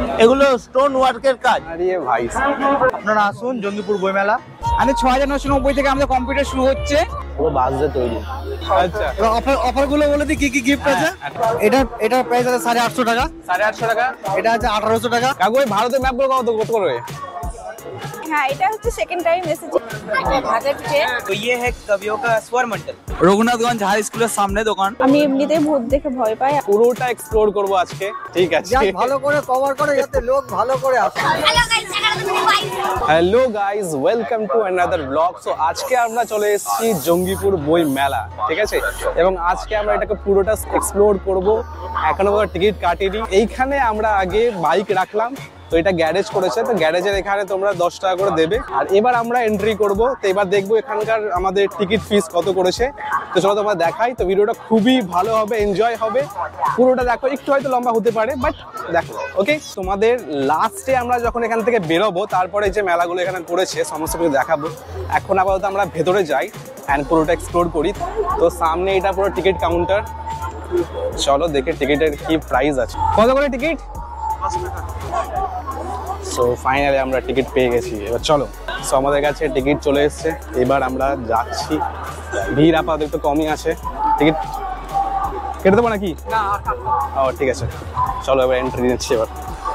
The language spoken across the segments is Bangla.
এগুলো স্টোন ওয়ার্কের কাজ। আরে ভাই, আপনারা আসুন জঙ্গিপুর বইমেলা। আমি ৬৯৯০ থেকে আমাদের কম্পিউটার শুরু হচ্ছে। পুরো বাসে তৈরি। আচ্ছা, অফার গুলো বলে দিই কি কি গিফট আছে। এটার প্রাইস আছে 850 টাকা। 850 টাকা। এটা আছে 1800 টাকা। কাকু এই ভারতের ম্যাপ গুলো কত করে? হ্যাঁ, এটা হচ্ছে সেকেন্ড টাইম এসেছি। তো ये है कवियों का स्वर मंडल। রঘুনাথগঞ্জ হাই স্কুলের সামনে দোকান। আমি এমনিতেই ভূত দেখে ভয় পাই। পুরোটা এক্সপ্লোর করব আজকে, ঠিক আছে? ভালো করে কভার করে যাতে লোক ভালো করে আসে। Hello guys, welcome to another blog. So আজকে আমরা চলে এসেছি জঙ্গিপুর বই মেলা, ঠিক আছে? এবং আজকে আমরা এটাকে পুরোটা এক্সপ্লোর করব। এখনো পর্যন্ত টিকিট কাটিনি। এইখানে আমরা আগে বাইক রাখলাম, তো এটা গ্যারেজ করেছে, তো গ্যারেজের এখানে তোমরা 10 টাকা করে দেবে। আর এবার আমরা এন্ট্রি করব, তো এবার দেখবো এখানকার আমাদের টিকিট ফিস কত করেছে। তো চলো তোমরা দেখাই। তো ভিডিওটা খুবই ভালো হবে, এনজয় হবে, পুরোটা দেখো। একটু হয়তো লম্বা হতে পারে, বাট দেখো, ওকে? তোমাদের লাস্টে আমরা যখন এখান থেকে বেরোবো, তারপরে যে মেলাগুলো এখানে করেছে সমস্ত কিছু দেখাবো। এখন আপাতত আমরা ভেতরে যাই অ্যান্ড পুরোটা এক্সপ্লোর করি। তো সামনে এটা পুরো টিকিট কাউন্টার। চলো দেখে টিকিটের কি প্রাইস আছে। কত করে টিকিট? সো ফাইনালি আমরা টিকিট পেয়ে গেছি। এবার চলো। সো আমাদের কাছে টিকিট চলে এসেছে, এবার আমরা যাচ্ছি। ভিড় আপাতত একটু কমই আছে। টিকিট কেটে দেবো নাকি? ও ঠিক আছে, চলো এবার এন্ট্রি নিচ্ছি। এবার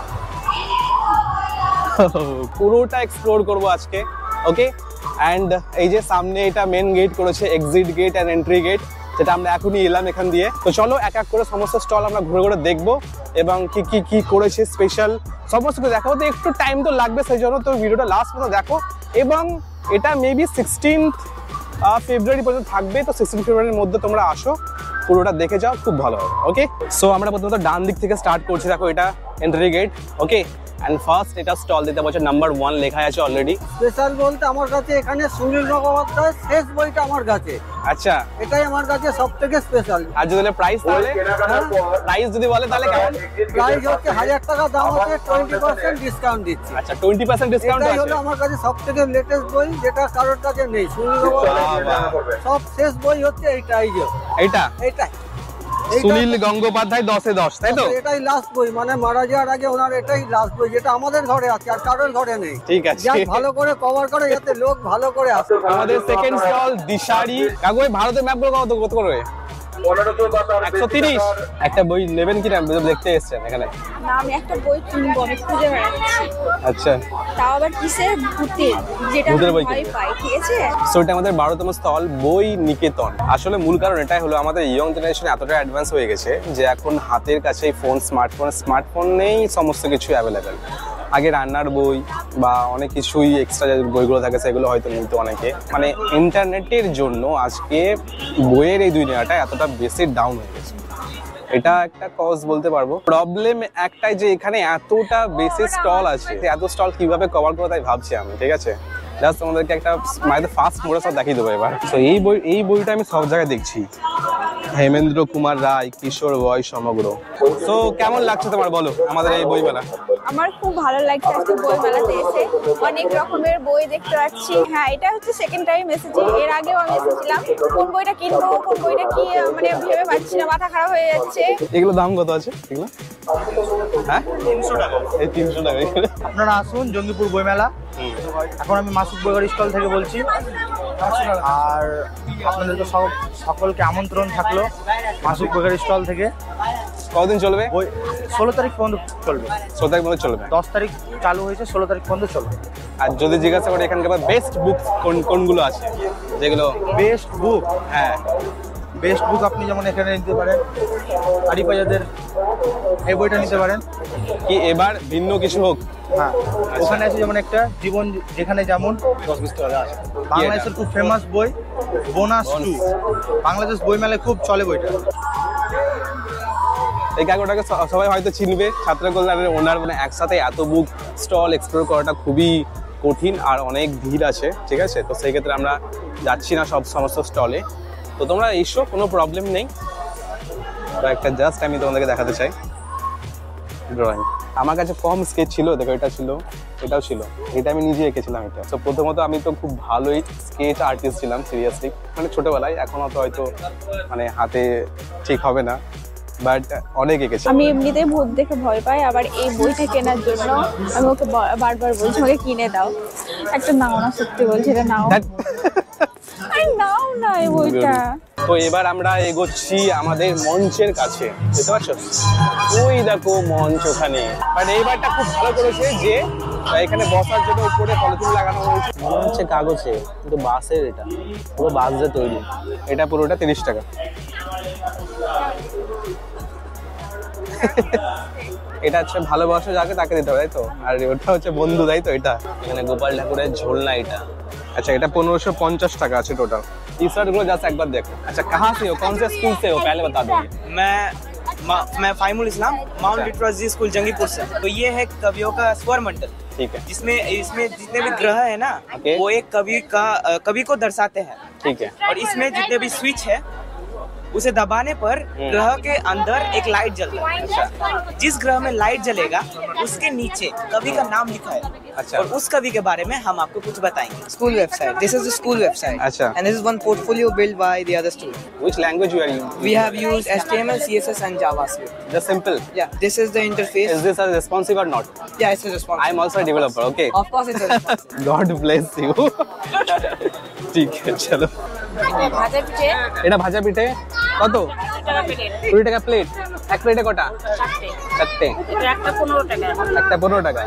পুরোটা এক্সপ্লোর করবো আজকে, ওকে? অ্যান্ড এই যে সামনে এটা মেন গেট করেছে, exit gate and entry gate, যেটা আমরা এখনই এলাম এখান দিয়ে। তো চলো এক এক করে সমস্ত স্টল আমরা ঘুরে ঘুরে দেখবো এবং কি কি কি করেছে স্পেশাল সমস্ত কিছু দেখাবো। তো একটু টাইম তো লাগবে, সেই জন্য তো ভিডিওটা লাস্ট পর্যন্ত দেখো। এবং এটা মেবি 16 ফেব্রুয়ারি পর্যন্ত থাকবে। তো 16 ফেব্রুয়ারির মধ্যে তোমরা আসো, পুরোটা দেখে যাও, খুব ভালো হবে, ওকে? সো আমরা প্রথমত ডান দিক থেকে স্টার্ট করছি। দেখো এটা entry gate, okay? And first এটা স্টল দিতে বলছে নাম্বার 1 লেখা আছে অলরেডি। স্পেশাল বলতে আমার কাছে এখানে সুনীল গঙ্গোপাধ্যায়ের শেষ বইটা আমার কাছে। আচ্ছা, এটাই আমার কাছে সবথেকে স্পেশাল। আর যদি প্রাইস, তাহলে প্রাইস যদি বলে তাহলে কেমন? প্রাইস হচ্ছে 1000 টাকা দাম আছে, 20% ডিসকাউন্ট দিচ্ছি। আচ্ছা, 20% ডিসকাউন্ট এটাই আছে। হলো আমার কাছে সবথেকে লেটেস্ট বই, যেটা কারোর কাছে নেই। সুনীল গঙ্গোপাধ্যায়ের সব শেষ বই হচ্ছে এইটাই। এটাই সুনীল গঙ্গোপাধ্যায় 10-এ 10, তাই তো? এটাই লাস্ট বই, মানে মারা যাওয়ার আগে ওনার এটাই লাস্ট বই, যেটা আমাদের ঘরে আছে আর কারোর ঘরে নেই। ঠিক আছে, ভালো করে কভার করে যাতে লোক ভালো করে আসে। আমাদের সেকেন্ড স্টল দিশারি। কাকু এই ভারতের ম্যাপ গুলো কত করে? 130। একটা বই নেবেন কি না, দেখতে এসেছেন এখানে? না, আমি একটা বই কিনবো, আমি খুঁজে বেড়াচ্ছি। আচ্ছা, তাও আবার কিসের? ভূতের, যেটা ভূতের বই ভয় পাই, ঠিক আছে? সো এটা আমাদের 12তম স্টল বই নিকেতন। আসলে মূল কারণ এটাই হলো, আমাদের ইয়ং জেনারেশন এতটা অ্যাডভান্স হয়ে গেছে যে এখন হাতের কাছে ফোন, স্মার্টফোনেই সমস্ত কিছু অ্যাভেলেবেল। আগে রান্নার বই বা অনেক কিছুই এক্সট্রা যে বইগুলো থাকে সেগুলো হয়তো নিত অনেকে। মানে ইন্টারনেটের জন্য আজকে বইয়ের এই দুনিয়াটা এতটা বেশি ডাউন হয়ে গেছে, এটা একটা কজ বলতে পারবো। প্রবলেম একটাই যে এখানে এতটা বেশি স্টল আছে, এত স্টল কিভাবে কভার করবো তাই ভাবছি আমি, ঠিক আছে? জাস্ট তোমাদেরকে একটা মানে ফার্স্ট মোড়ে সব দেখিয়ে দেবো এবার। তো এই বইটা আমি সব জায়গায় দেখছি, হেমেন্দ্র কুমার রায়, কিশোর বয় সমগ্র। তো কেমন লাগছে তোমার, বলো আমাদের এই বই মেলা? আমার খুব ভালো লাগছে আজকে বই মেলাতে এসে, অনেক রকমের বই দেখতে পাচ্ছি। হ্যাঁ, এটা হচ্ছে সেকেন্ড টাইম এসেছি। এর আগেও আমি এসেছিলাম। কোন বইটা কিনবো, কোন বইটা কি মানে ভেবে পাচ্ছি না, মাথা খারাপ হয়ে যাচ্ছে। এগুলো দাম কত আছে এগুলো? হ্যাঁ, 300 টাকা। এই 300 টাকা। আপনারা আসুন জঙ্গিপুর বইমেলা। এখন আমি মাসুদ বইগাড়ি স্টল থেকে বলছি। আর আপনাদেরকে সকলকে আমন্ত্রণ থাকলো মাসুদ বইগাড়ি স্টল থেকে। কতদিন চলবে? 16 তারিখ পর্যন্ত চলবে। 16 তারিখ পর্যন্ত চলবে। 10 তারিখ চালু হয়েছে, 16 তারিখ পর্যন্ত চলবে। আর যদি জিজ্ঞাসা করি এখানকার বেস্ট বুক কোনগুলো আছে, যেগুলো বেস্ট বুক? হ্যাঁ, বেস্ট বুক আপনি যেমন এখানে নিতে পারেন, আরিপাজাদের এই বইটা নিতে পারেন। কি এবার ভিন্ন কিছু হোক? হ্যাঁ, ওখানে আছে যেমন একটা জীবন যেখানে যেমন, বাংলাদেশের খুব ফেমাস বই বোনাস 2, বাংলাদেশ বইমেলায় খুব চলে বইটা। এই কাকুটাকে সবাই হয়তো চিনবে, ছাত্র কল্যাণের ওনার। মানে একসাথে এত বুক স্টল এক্সপ্লোর করাটা খুবই কঠিন আর অনেক ভিড় আছে, ঠিক আছে? তো সেই ক্ষেত্রে আমরা যাচ্ছি না সমস্ত স্টলে। তো তোমরা এসো, কোনো প্রবলেম নেই। একটা জাস্ট আমি তোমাদেরকে দেখাতে চাই ড্রয়িং। আমার কাছে কম স্কেচ ছিল, দেখো এটা ছিল, এটাও ছিল, এটা আমি নিজে এঁকেছিলাম এটা। তো প্রথমত আমি তো খুব ভালোই স্কেচ আর্টিস্ট ছিলাম সিরিয়াসলি, মানে ছোটবেলায়। এখন হয়তো মানে হাতে ঠিক হবে না, বাট অনেক এঁকেছে। আমি এমনিতেই ভূত দেখে ভয় পাই, আবার এই বইটা কেনার জন্য আমি ওকে বারবার বলছি আমাকে কিনে দাও। একটা নাও না, সত্যি বলছি এটা নাও। আরে নাও না এই বইটা। তো এবার আমরা এগোচ্ছি আমাদের মঞ্চের কাছে, বুঝতে পারছো? ওই দেখো মঞ্চ ওখানে। বাট এইবারটা খুব ভালো করেছে যে এখানে বসার জন্য উপরে পলিথিন লাগানো হয়েছে, মনে হচ্ছে কাগজে, কিন্তু বাঁশের। এটা পুরো বাঁশ দিয়ে তৈরি। এটা পুরোটা 30 টাকা। এটা হচ্ছে ভালোবাসা যাকে তাকে দিতে হবে, তাই তো? আর ওটা হচ্ছে বন্ধু, তাই তো? এটা এখানে গোপাল ঠাকুরের ঝোলনা এটা। अच्छा এটা 1550 টাকা আছে টোটাল। टी शर्ट গুলো জাস্ট একবার দেখো। अच्छा कहां से हो, कौन से स्कूल से हो, पहले बता दो। मैं Faimul Islam Mount Literacy School Jangipur से। तो ये है कवियों का स्वर मंडल। ठीक है, इसमें जितने भी ग्रह है ना, वो एक कवि को दर्शाते हैं। ठीक है। और इसमें जितने भी स्विच है उसे दबाने पर ग्रह के अंदर एक लाइट जलता है। अच्छा। जिस ग्रह में लाइट जलेगा उसके नीचे कवि का नाम लिखा है। अच्छा। और उस कवि के बारे में हम आपको कुछ बताएंगे। School website, this is the school website. अच्छा। And this is one portfolio built by the other students. Which language you are using? We have used HTML, CSS and JavaScript. Just simple. Yeah, this is the interface. Is this a responsive or not? Yeah, it's a response. I am also a developer. Okay. Of course it's a response. God bless you. ঠিক আছে চলো। ভাজা পিঠে এটা ভাজা পিঠে কত? 20 টাকা প্লেট। এক প্লেটে কটা? চারটে। এটা একটা 15 টাকা। একটা 15 টাকা।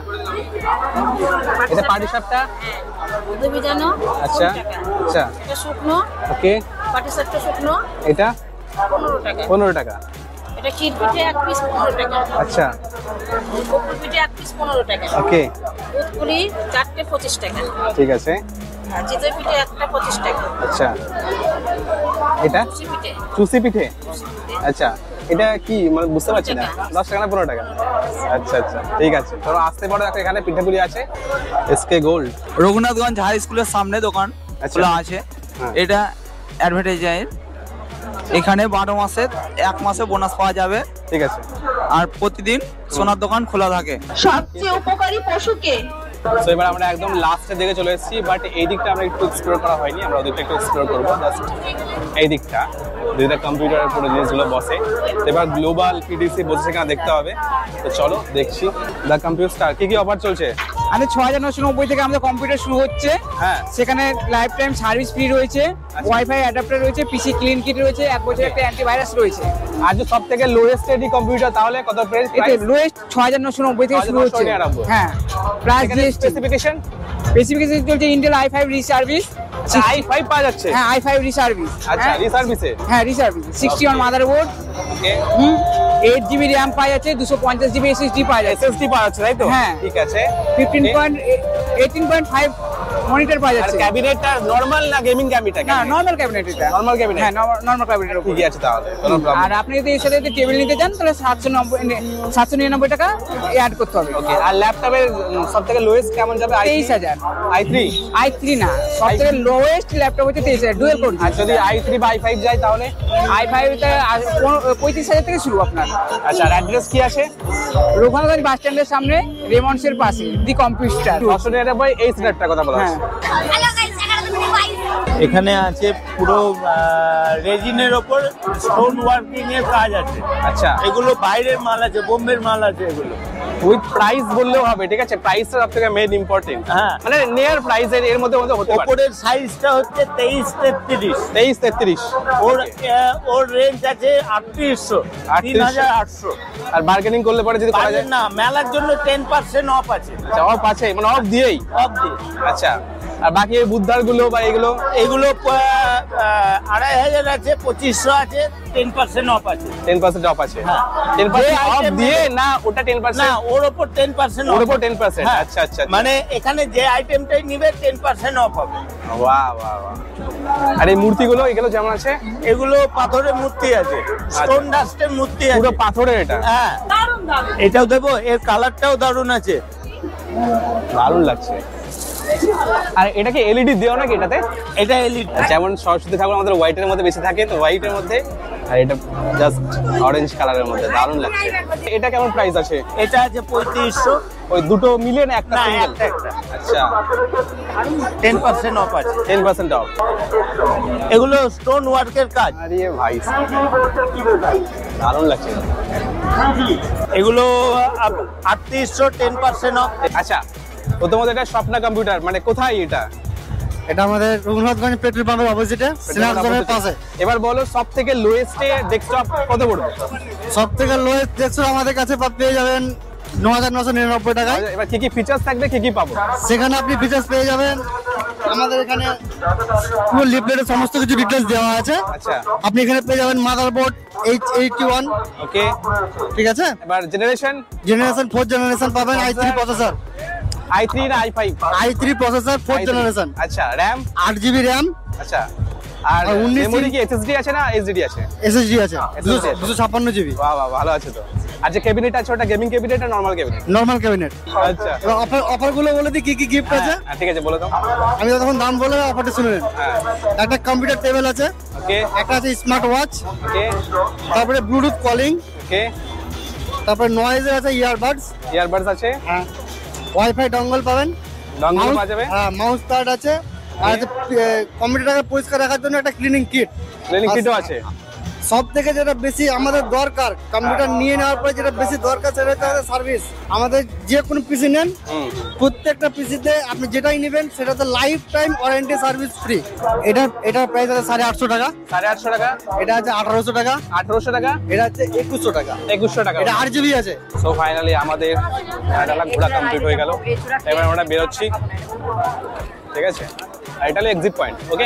এটা পাটি সাপটা? দুধ ভিজানো। আচ্ছা আচ্ছা। এটা শুকনো। ওকে। পাটি সাপটা শুকনো। এটা 15 টাকা। 15 টাকা। এটা ক্ষীর পিঠে এক পিস 15 টাকা। আচ্ছা। গোকুল পিঠে এক পিস 15 টাকা। ওকে। দুধ পুরি চারটে 25 টাকা। ঠিক আছে। আর চিতই পিঠে একটা 25 টাকা। আচ্ছা। এটা চুষি পিঠে। চুষি পিঠে। আচ্ছা এটা কি মানে বুঝতে পারছি না। 10 টাকা না 15 টাকা? আচ্ছা আচ্ছা ঠিক আছে। ধরো আসতে পারো, একটা এখানে পিঠাপুলি আছে। এসকে গোল্ড রঘুনাথগঞ্জ হাই স্কুলের সামনে দোকান খোলা আছে। এটা অ্যাডভার্টাইজার। এখানে 12 মাসে 1 মাসে বোনাস পাওয়া যাবে। ঠিক আছে। আর প্রতিদিন সোনার দোকান খোলা থাকে। সবচেয়ে উপকারী পশুকে। সো এবার আমরা একদম লাস্টের দিকে চলে এসেছি, বাট এই দিকটা আমরা একটু এক্সপ্লোর করা হয়নি। আমরা ওদিকটা একটু এক্সপ্লোর করবো। জাস্ট এই দিকটা যেটা কম্পিউটারের পুরো জিনিসগুলো বসে। এবার গ্লোবাল পিডিসি বসে সেখানে দেখতে হবে। তো চলো দেখছি দ্য কম্পিউটার কি কি অফার চলছে। আমি 6990 থেকে আমাদের কম্পিউটার শুরু হচ্ছে। হ্যাঁ। সেখানে লাইফ টাইম সার্ভিস ফ্রি রয়েছে, ওয়াইফাই অ্যাডাপ্টার রয়েছে, পিসি ক্লিন কিট রয়েছে, 1 বছরের একটা অ্যান্টিভাইরাস রয়েছে। আজ সব থেকে লোয়েস্ট এডি কম্পিউটার তাহলে কত প্রাইস? এতে লোয়েস্ট 6990 থেকে শুরু হচ্ছে। হ্যাঁ প্লাস জিএসটি। স্পেসিফিকেশন চলছে ইন্টেল i5 রিসার্ভিস। i5 পাওয়া যাচ্ছে? হ্যাঁ i5 রিসার্ভিস। আচ্ছা রিসার্ভিসে? হ্যাঁ রিসার্ভিস। 60 on motherboard. Okay. 8GB RAM পাওয়া যাচ্ছে, 250GB SSD পাওয়া যাচ্ছে। এসএসডি পাওয়া যাচ্ছে তাই তো? হ্যাঁ। ঠিক আছে। 18.5 মনিটর পাওয়া আর যাচ্ছে। ক্যাবিনেটটা নরমাল না গেমিং ক্যাবিনেট? না নরমাল ক্যাবিনেট এটা। Normal cabinet? হ্যাঁ নরমাল ক্যাবিনেটের উপর। ঠিক আছে তাহলে কোনো প্রবলেম। আর আপনি যদি এর সাথে টেবিল নিতে চান তাহলে 799 টাকা অ্যাড করতে হবে। ওকে। আর ল্যাপটপের সবথেকে লোয়েস্ট কেমন যাবে? 23,000। i3? i3 না, সবথেকে লোয়েস্ট ল্যাপটপ হচ্ছে 23,000 ডুয়াল কোর। আর যদি i3 বা i5 যায় তাহলে? i5 তে 35,000 থেকে শুরু আপনার। আচ্ছা আর অ্যাড্রেস কি আছে? রঘুনাথগঞ্জ বাস স্ট্যান্ডের সামনে রেমন্ডসের পাশে দি কম্পিউটার। 999 এই সেটটা কথা বলা হ্যাঁ। এখানে আছে পুরো রেজিনের ওপর স্টোন ওয়ার্কিং এর কাজ আছে। আচ্ছা এগুলো বাইরের মাল আছে, বোম্বের মাল আছে এগুলো। উইথ প্রাইস বললেও হবে, ঠিক আছে? প্রাইসটা সবথেকে মেইন ইম্পর্টেন্ট। হ্যাঁ। মানে নিয়ার প্রাইস এর মধ্যে হতে পারে। ওপরের সাইজটা হচ্ছে 23-33। 23-33। ওর রেঞ্জ আছে 3800, 3800। আর বার্গেনিং করলে পরে যদি করা যায়? না, মেলার জন্য 10% অফ আছে। আচ্ছা অফ আছে, মানে অফ দিয়েই? অফ দিয়ে। আচ্ছা আর বাকি এই বুদ্ধার গুলো বা এগুলো? এগুলো 2500 আছে, 2500 আছে, 10% অফ আছে। 10% অফ আছে? হ্যাঁ। 10% অফ item দিয়ে নেবে। না ওটা 10%? না, ওর ওপর 10% ওর অফ। উপর 10%? হ্যাঁ। আচ্ছা আচ্ছা। মানে এখানে যে আইটেমটাই নিবে 10% অফ হবে। বাহ বাহ বাহ। আর এই মূর্তিগুলো এগুলো যেমন আছে? এগুলো পাথরের মূর্তি আছে, স্টোন ডাস্টের মূর্তি আছে। পুরো পাথরের এটা? হ্যাঁ। এটাও দেবো, এর কালারটাও দারুণ আছে। দারুণ লাগছে। আর এটা কি এলইডি দেওয়া নাকি এটাতে? এটা এলইডি। যেমন সরস্বতী ঠাকুর আমাদের হোয়াইটের মধ্যে বেশি থাকে, তো হোয়াইটের মধ্যে আর এটা জাস্ট অরেঞ্জ কালারের মধ্যে দারুণ লাগছে। এটা কেমন প্রাইস আছে? এটা আছে 3500। ওই দুটো মিলিয়ে না একটা না, সিঙ্গেল? একটা একটা। আচ্ছা 10% অফ আছে। 10% অফ। এগুলো স্টোন ওয়ার্কের কাজ। আরে ভাই দারুণ লাগছে। এগুলো 3800, 10% অফ। আচ্ছা প্রথমত এটা স্বপ্না কম্পিউটার, মানে কোথায় এটা? এটা আমাদের রঘুনাথগঞ্জ পেট্রোল পাম্পের অপোজিটে স্ন্যাক্স জোনের পাশে। এবার বলো সব থেকে লোয়েস্ট ডেস্কটপ কত পড়বে? সব থেকে লোয়েস্ট ডেস্কটপ আমাদের কাছে পেয়ে যাবেন 9999 টাকায়। এবার কি কি ফিচার্স থাকবে, কি কি পাবো? সেখানে আপনি ফিচার্স পেয়ে যাবেন, আমাদের এখানে পুরো লিফলেটের সমস্ত কিছু ডিটেলস দেওয়া আছে। আচ্ছা আপনি এখানে পেয়ে যাবেন মাদারবোর্ড H81, ওকে ঠিক আছে। এবার জেনারেশন জেনারেশন 4 জেনারেশন পাবেন, i3 প্রসেসর, i3 না i5? i3 প্রসেসর 4 জেনারেশন, আচ্ছা র‍্যাম 8GB র‍্যাম, আচ্ছা আর আর 19 মেমোরি কি SSD আছে না SSD আছে? SSD আছে SSD 256GB। বাহ বাহ ভালো আছে তো। আর যে ক্যাবিনেট আছে ওটা গেমিং ক্যাবিনেট না নরমাল ক্যাবিনেট? Normal cabinet. আচ্ছা এবার অফার গুলো বলে দিই কি কি গিফট আছে। হ্যাঁ ঠিক আছে বলে দাও। আমি তখন দাম বলে অফারটা শুনে নেন। হ্যাঁ একটা কম্পিউটার টেবিল আছে, ওকে একটা আছে স্মার্ট ওয়াচ, ওকে তারপরে ব্লুটুথ কলিং, ওকে তারপরে নয়েজের আছে ইয়ারবাডস, ইয়ারবাডস আছে, হ্যাঁ ওয়াইফাই ডঙ্গল পাবেন, ডঙ্গল পাওয়া যাবে, হ্যাঁ মাউস প্যাড আছে, আর আছে কম্পিউটারটাকে পরিষ্কার রাখার জন্য একটা ক্লিনিং কিট। ক্লিনিং কিটও আছে। সব থেকে যেটা বেশি আমাদের দরকার কম্পিউটার নিয়ে নেওয়ার পরে যেটা বেশি দরকার সেটা হচ্ছে আমাদের সার্ভিস। আমাদের যে কোনো পিসি নেন, প্রত্যেকটা পিসিতে আপনি যেটাই নেবেন সেটাতে life time warranty service free. এটার প্রাইস আছে 850 টাকা। 850 টাকা। এটা আছে 1800 টাকা। 1800 টাকা। এটা হচ্ছে 2100 টাকা। 2100 টাকা। এটা 8GB আছে। সো ফাইনালি আমাদের ডালা ঘোরা কমপ্লিট হয়ে গেল। এবার আমরা বেরোচ্ছি, ঠিক আছে। আর এটা হলো এক্সিট পয়েন্ট, ওকে।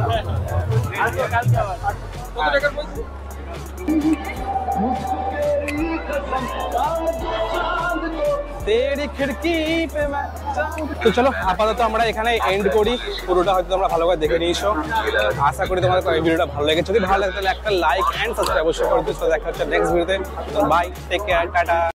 তেরি খিড়কি পে मैं তো চলো আপাতত আমরা এখানে এন্ড করি। পুরোটা হয়তো তোমরা ভালো করে দেখে নিয়েছো, আশা করি তোমাদের এই ভিডিওটা ভালো লেগেছে। যদি ভালো লাগে তাহলে একটা লাইক এন্ড সাবস্ক্রাইব অবশ্যই করে দিও। তো দেখা হচ্ছে নেক্সট ভিডিওতে। Bye, take care, tata.